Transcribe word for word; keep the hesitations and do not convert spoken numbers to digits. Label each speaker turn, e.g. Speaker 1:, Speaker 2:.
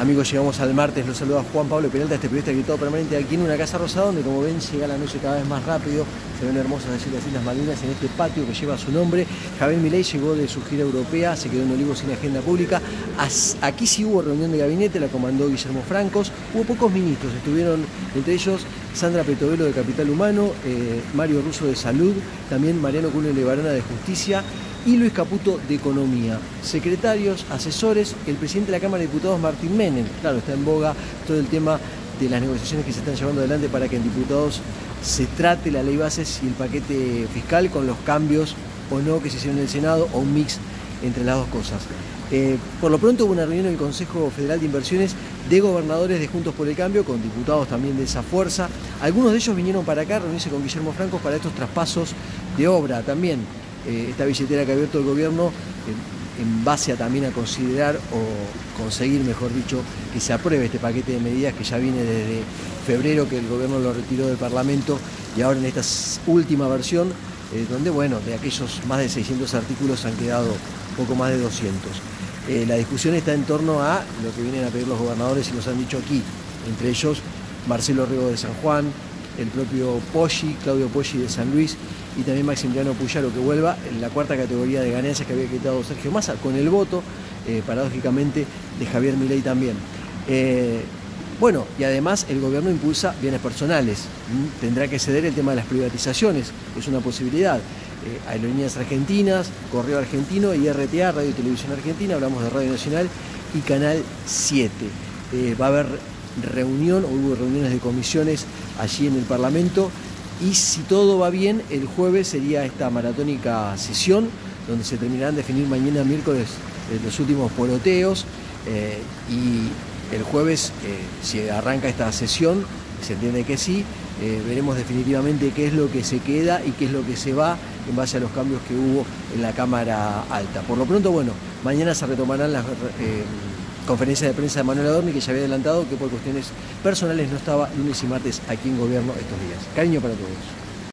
Speaker 1: Amigos, llegamos al martes, los saluda Juan Pablo Peralta, este periodista gritado permanente aquí en una casa rosada donde, como ven, llega la noche cada vez más rápido. Se ven hermosas allí las Islas Malvinas en este patio que lleva su nombre. Javier Milei llegó de su gira europea, se quedó en Olivos sin agenda pública. Aquí sí hubo reunión de gabinete, la comandó Guillermo Francos. Hubo pocos ministros, estuvieron entre ellos Sandra Petovelo de Capital Humano, eh, Mario Russo de Salud, también Mariano Cuneo Levarona de Justicia y Luis Caputo de Economía. Secretarios, asesores, el presidente de la Cámara de Diputados, Martín Menem. Claro, está en boga todo el tema de las negociaciones que se están llevando adelante para que en diputados se trate la ley bases y el paquete fiscal con los cambios o no que se hicieron en el Senado o un mix entre las dos cosas. Eh, por lo pronto hubo una reunión en el Consejo Federal de Inversiones de gobernadores de Juntos por el Cambio, con diputados también de esa fuerza. Algunos de ellos vinieron para acá a reunirse con Guillermo Francos para estos traspasos de obra también. Eh, esta billetera que ha abierto el gobierno eh, en base a también a considerar o conseguir, mejor dicho, que se apruebe este paquete de medidas que ya viene desde febrero, que el gobierno lo retiró del Parlamento, y ahora en esta última versión, eh, donde, bueno, de aquellos más de seiscientos artículos han quedado poco más de doscientos. Eh, la discusión está en torno a lo que vienen a pedir los gobernadores y nos han dicho aquí, entre ellos Marcelo Rego de San Juan, el propio Poggi, Claudio Poggi de San Luis, y también Maximiliano Puyaro, que vuelva en la cuarta categoría de ganancias que había quitado Sergio Massa, con el voto, eh, paradójicamente, de Javier Milei también. Eh, bueno, y además el gobierno impulsa bienes personales. ¿Mm? Tendrá que ceder el tema de las privatizaciones, es una posibilidad. Eh, Aerolíneas Argentinas, Correo Argentino y R T A, Radio y Televisión Argentina, hablamos de Radio Nacional y Canal siete. Eh, va a haber reunión, o hubo reuniones de comisiones allí en el Parlamento. Y si todo va bien, el jueves sería esta maratónica sesión, donde se terminarán de definir mañana miércoles eh, los últimos poroteos. Eh, y el jueves, eh, si arranca esta sesión, se entiende que sí, eh, veremos definitivamente qué es lo que se queda y qué es lo que se va en base a los cambios que hubo en la Cámara Alta. Por lo pronto, bueno, mañana se retomarán las eh, conferencias de prensa de Manuel Adorni, que ya había adelantado que por cuestiones personales no estaba lunes y martes aquí en gobierno estos días. Cariño para todos.